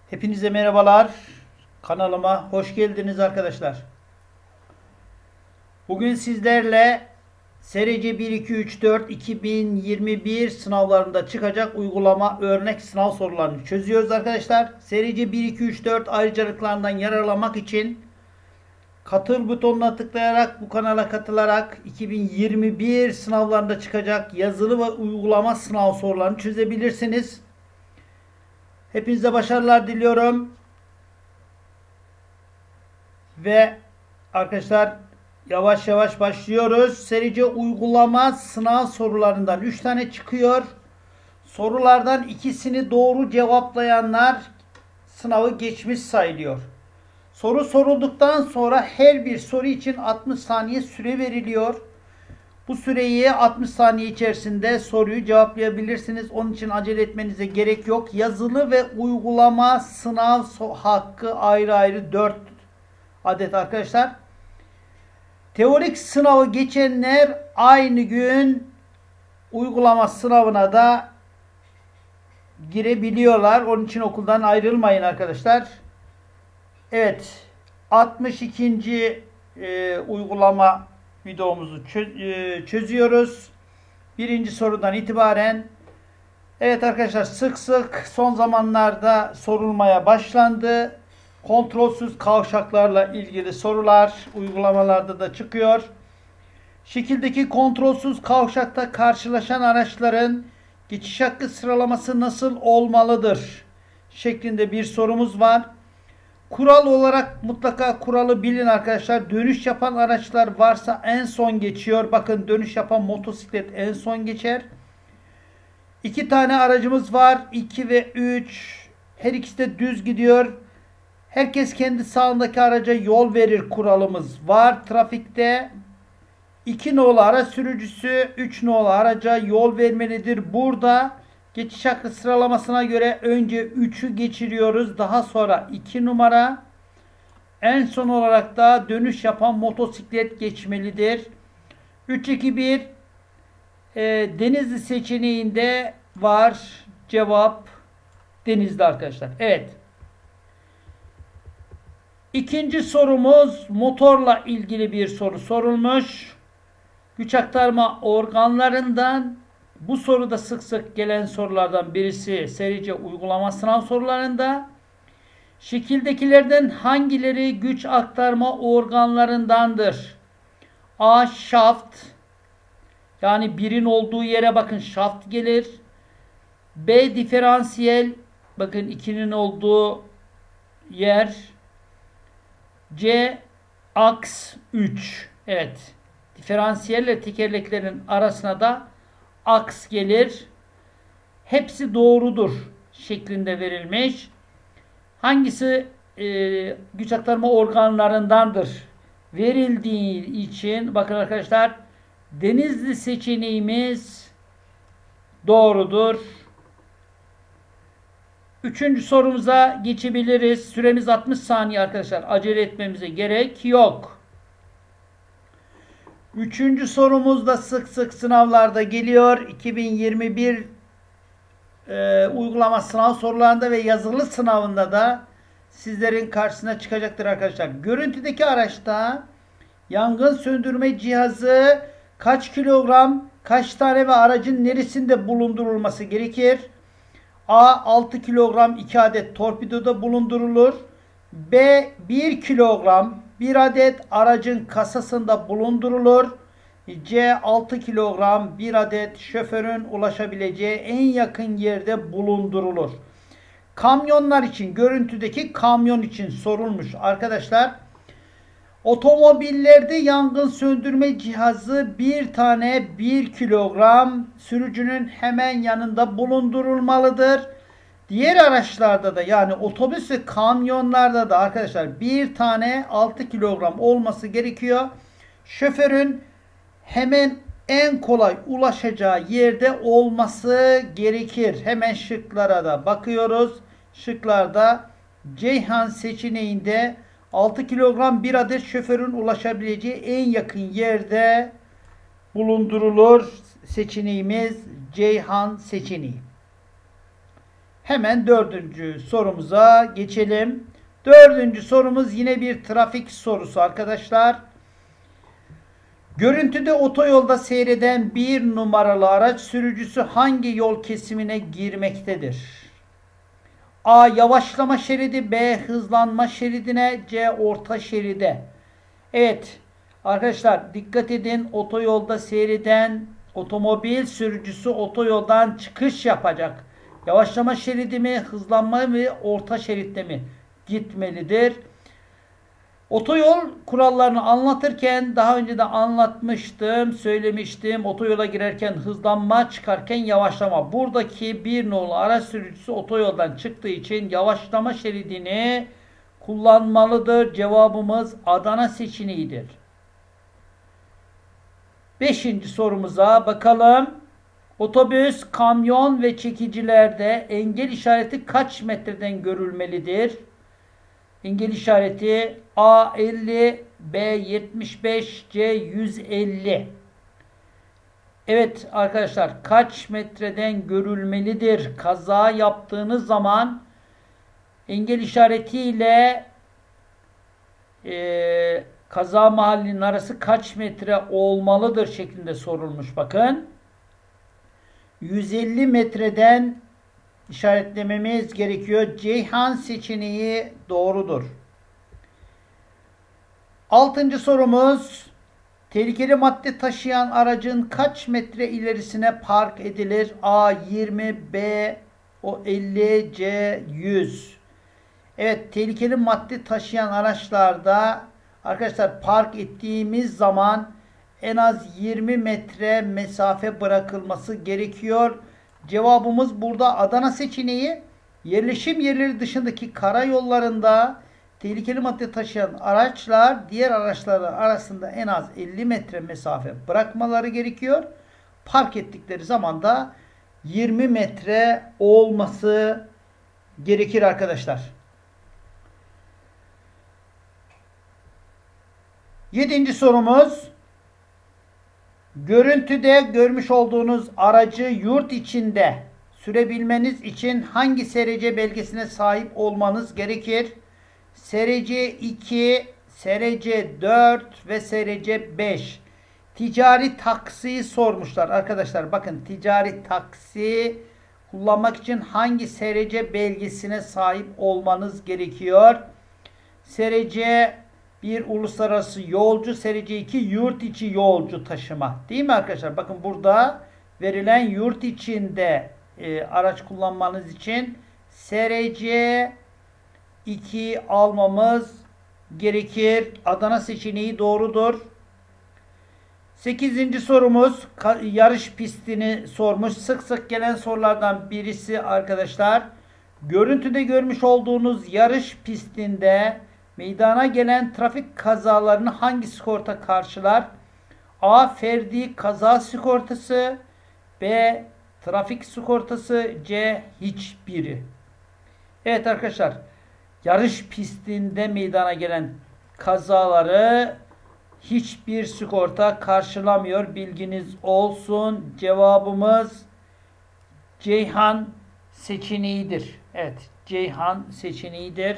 Hepinize merhabalar. Kanalıma hoş geldiniz arkadaşlar. Bugün sizlerle SRC 1, 2, 3, 4 2021 sınavlarında çıkacak uygulama örnek sınav sorularını çözüyoruz arkadaşlar. SRC 1, 2, 3, 4 ayrıcalıklarından yararlanmak için katıl butonuna tıklayarak bu kanala katılarak 2021 sınavlarında çıkacak yazılı ve uygulama sınav sorularını çözebilirsiniz. Hepinize başarılar diliyorum. Ve arkadaşlar yavaş yavaş başlıyoruz. Serice uygulama sınav sorularından 3 tane çıkıyor. Sorulardan ikisini doğru cevaplayanlar sınavı geçmiş sayılıyor. Soru sorulduktan sonra her bir soru için 60 saniye süre veriliyor. Bu süreyi 60 saniye içerisinde soruyu cevaplayabilirsiniz. Onun için acele etmenize gerek yok. Yazılı ve uygulama sınav hakkı ayrı ayrı 4 adet arkadaşlar. Teorik sınavı geçenler aynı gün uygulama sınavına da girebiliyorlar. Onun için okuldan ayrılmayın arkadaşlar. Evet. 62. Uygulama videomuzu çözüyoruz. Birinci sorudan itibaren. Evet arkadaşlar, sık sık son zamanlarda sorulmaya başlandı. Kontrolsüz kavşaklarla ilgili sorular uygulamalarda da çıkıyor. Şekildeki kontrolsüz kavşakta karşılaşan araçların geçiş hakkı sıralaması nasıl olmalıdır? Şeklinde bir sorumuz var. Kural olarak mutlaka kuralı bilin arkadaşlar. Dönüş yapan araçlar varsa en son geçiyor. Bakın, dönüş yapan motosiklet en son geçer. 2 tane aracımız var. 2 ve 3. Her ikisi de düz gidiyor. Herkes kendi sağındaki araca yol verir kuralımız var. Trafikte 2 nolu araç sürücüsü 3 nolu araca yol vermelidir. Burada geçiş hakkı sıralamasına göre önce 3'ü geçiriyoruz. Daha sonra 2 numara. En son olarak da dönüş yapan motosiklet geçmelidir. 3, 2, 1 Denizli seçeneğinde var. Cevap Denizli arkadaşlar. Evet. İkinci sorumuz motorla ilgili bir soru sorulmuş. Güç aktarma organlarından, bu soruda sık sık gelen sorulardan birisi serice uygulama sınav sorularında. Şekildekilerden hangileri güç aktarma organlarındandır? A. Şaft. Yani birin olduğu yere bakın, şaft gelir. B. Diferansiyel. Bakın, 2'nin olduğu yer. C. Aks 3. Evet. Diferansiyelle tekerleklerin arasına da aks gelir. Hepsi doğrudur şeklinde verilmiş. Hangisi güç aktarma organlarındandır verildiği için bakın arkadaşlar, Denizli seçeneğimiz doğrudur. Üçüncü sorumuza geçebiliriz. Süremiz 60 saniye arkadaşlar. Acele etmemize gerek yok. Üçüncü sorumuz da sık sık sınavlarda geliyor. 2021 uygulama sınav sorularında ve yazılı sınavında da sizlerin karşısına çıkacaktır arkadaşlar. Görüntüdeki araçta yangın söndürme cihazı kaç kilogram, kaç tane ve aracın neresinde bulundurulması gerekir? A. 6 kilogram 2 adet torpidoda bulundurulur. B. 1 kilogram 1 adet aracın kasasında bulundurulur. C. 6 kilogram 1 adet şoförün ulaşabileceği en yakın yerde bulundurulur. Kamyonlar için, görüntüdeki kamyon için sorulmuş arkadaşlar. Otomobillerde yangın söndürme cihazı bir tane 1 kilogram sürücünün hemen yanında bulundurulmalıdır. Diğer araçlarda da, yani otobüs ve kamyonlarda da arkadaşlar bir tane 6 kilogram olması gerekiyor. Şoförün hemen en kolay ulaşacağı yerde olması gerekir. Hemen şıklara da bakıyoruz. Şıklarda Ceyhan seçeneğinde 6 kilogram 1 adet şoförün ulaşabileceği en yakın yerde bulundurulur. Seçeneğimiz Ceyhan seçeneği. Hemen dördüncü sorumuza geçelim. Dördüncü sorumuz yine bir trafik sorusu arkadaşlar. Görüntüde otoyolda seyreden bir numaralı araç sürücüsü hangi yol kesimine girmektedir? A. Yavaşlama şeridi, B. Hızlanma şeridine, C. Orta şeride. Evet arkadaşlar dikkat edin, otoyolda seyreden otomobil sürücüsü otoyoldan çıkış yapacak. Yavaşlama şeridi mi, hızlanma mı, orta şeritte mi gitmelidir? Otoyol kurallarını anlatırken daha önce de anlatmıştım, söylemiştim. Otoyola girerken hızlanma, çıkarken yavaşlama. Buradaki bir nolu araç sürücüsü otoyoldan çıktığı için yavaşlama şeridini kullanmalıdır. Cevabımız Adana seçeneğidir. Beşinci sorumuza bakalım. Otobüs, kamyon ve çekicilerde engel işareti kaç metreden görülmelidir? Engel işareti A 50, B 75, C 150. Evet arkadaşlar, kaç metreden görülmelidir? Kaza yaptığınız zaman engel işaretiyle kaza mahallinin arası kaç metre olmalıdır şeklinde sorulmuş. Bakın 150 metreden işaretlememiz gerekiyor. Ceyhan seçeneği doğrudur. Altıncı sorumuz. Tehlikeli madde taşıyan aracın kaç metre ilerisine park edilir? A 20, B 50, C 100. Evet, tehlikeli madde taşıyan araçlarda arkadaşlar park ettiğimiz zaman en az 20 metre mesafe bırakılması gerekiyor. Cevabımız burada Adana seçeneği. Yerleşim yerleri dışındaki karayollarında tehlikeli madde taşıyan araçlar diğer araçların arasında en az 50 metre mesafe bırakmaları gerekiyor. Park ettikleri zaman da 20 metre olması gerekir arkadaşlar. Yedinci sorumuz. Görüntüde görmüş olduğunuz aracı yurt içinde sürebilmeniz için hangi SRC belgesine sahip olmanız gerekir? SRC 2, SRC 4 ve SRC 5. Ticari taksiyi sormuşlar arkadaşlar. Bakın, ticari taksi kullanmak için hangi SRC belgesine sahip olmanız gerekiyor? SRC 1 uluslararası yolcu, SRC 2 yurt içi yolcu taşıma. Değil mi arkadaşlar? Bakın burada verilen yurt içinde araç kullanmanız için SRC 2 almamız gerekir. Adana seçeneği doğrudur. 8. sorumuz yarış pistini sormuş. Sık sık gelen sorulardan birisi arkadaşlar. Görüntüde görmüş olduğunuz yarış pistinde meydana gelen trafik kazalarını hangi sigorta karşılar? A. Ferdi kaza sigortası, B. Trafik sigortası, C. Hiçbiri. Evet arkadaşlar, yarış pistinde meydana gelen kazaları hiçbir sigorta karşılamıyor. Bilginiz olsun. Cevabımız Ceyhan seçeneğidir. Evet, Ceyhan seçeneğidir.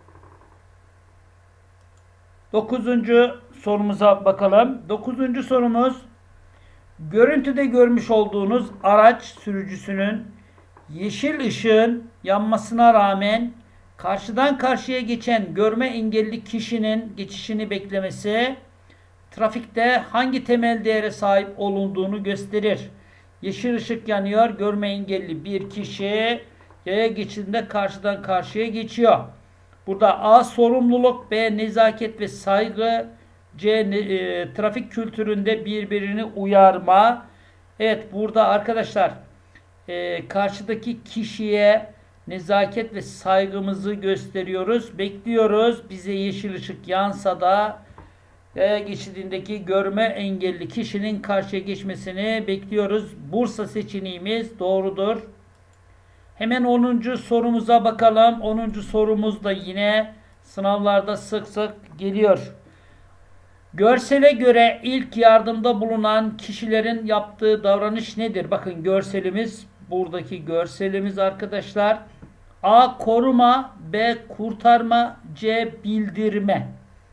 9. sorumuza bakalım. 9. sorumuz. Görüntüde görmüş olduğunuz araç sürücüsünün yeşil ışığın yanmasına rağmen karşıdan karşıya geçen görme engelli kişinin geçişini beklemesi trafikte hangi temel değere sahip olunduğunu gösterir. Yeşil ışık yanıyor. Görme engelli bir kişi yaya geçidinde karşıdan karşıya geçiyor. Burada A. Sorumluluk, B. Nezaket ve saygı, C. Trafik kültüründe birbirini uyarma. Evet, burada arkadaşlar karşıdaki kişiye nezaket ve saygımızı gösteriyoruz. Bekliyoruz. Bize yeşil ışık yansa da yaya geçidindeki görme engelli kişinin karşıya geçmesini bekliyoruz. Bursa seçeneğimiz doğrudur. Hemen 10. sorumuza bakalım. 10. sorumuz da yine sınavlarda sık sık geliyor. Görsele göre ilk yardımda bulunan kişilerin yaptığı davranış nedir? Bakın görselimiz, buradaki görselimiz arkadaşlar. A. Koruma, B. Kurtarma, C. Bildirme.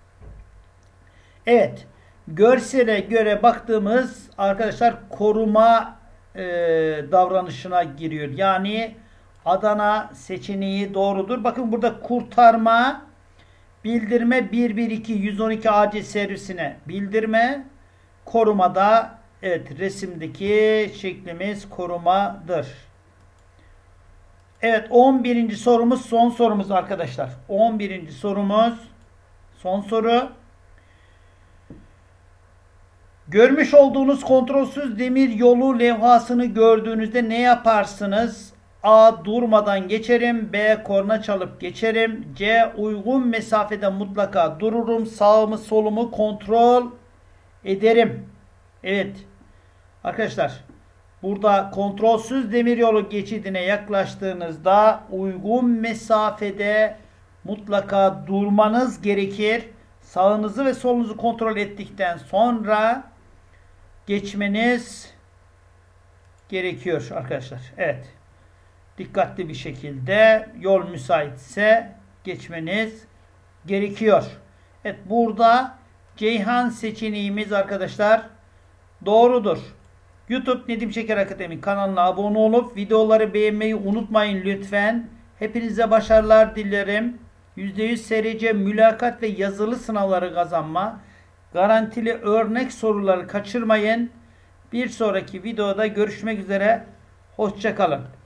Evet. Görsele göre baktığımız arkadaşlar koruma davranışına giriyor. Yani Adana seçeneği doğrudur. Bakın burada kurtarma, bildirme 112 112 acil servisine bildirme. Korumada evet resimdeki şeklimiz korumadır. Evet 11. sorumuz son sorumuz arkadaşlar. 11. sorumuz son soru. Görmüş olduğunuz kontrolsüz demir yolu levhasını gördüğünüzde ne yaparsınız? A. Durmadan geçerim. B. Korna çalıp geçerim. C. Uygun mesafede mutlaka dururum. Sağımı solumu kontrol ederim. Evet. Arkadaşlar burada kontrolsüz demiryolu geçidine yaklaştığınızda uygun mesafede mutlaka durmanız gerekir. Sağınızı ve solunuzu kontrol ettikten sonra geçmeniz gerekiyor arkadaşlar. Evet. Dikkatli bir şekilde yol müsaitse geçmeniz gerekiyor. Evet burada Ceyhan seçeneğimiz arkadaşlar doğrudur. YouTube Nedim Şeker Akademi kanalına abone olup videoları beğenmeyi unutmayın lütfen. Hepinize başarılar dilerim. %100 SRC mülakat ve yazılı sınavları kazanma. Garantili örnek soruları kaçırmayın. Bir sonraki videoda görüşmek üzere. Hoşça kalın.